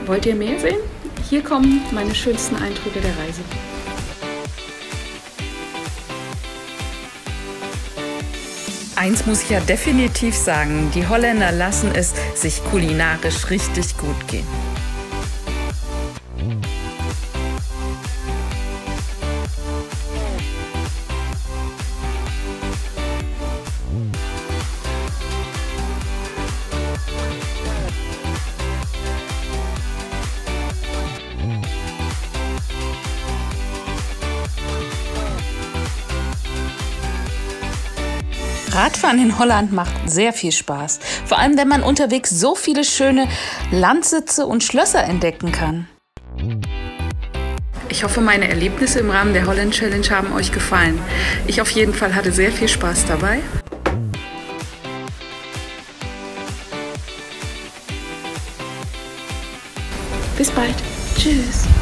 Wollt ihr mehr sehen? Hier kommen meine schönsten Eindrücke der Reise. Eins muss ich ja definitiv sagen, die Holländer lassen es sich kulinarisch richtig gut gehen. Radfahren in Holland macht sehr viel Spaß. Vor allem, wenn man unterwegs so viele schöne Landsitze und Schlösser entdecken kann. Ich hoffe, meine Erlebnisse im Rahmen der Holland Challenge haben euch gefallen. Ich auf jeden Fall hatte sehr viel Spaß dabei. Bis bald. Tschüss.